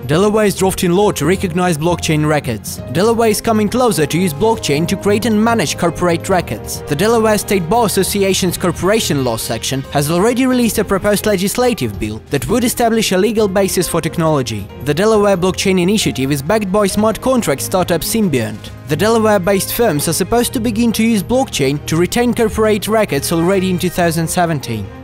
Delaware is drafting law to recognize blockchain records. Delaware is coming closer to use blockchain to create and manage corporate records. The Delaware State Bar Association's Corporation Law section has already released a proposed legislative bill that would establish a legal basis for technology. The Delaware Blockchain Initiative is backed by smart contract startup Symbiont. The Delaware-based firms are supposed to begin to use blockchain to retain corporate records already in 2017.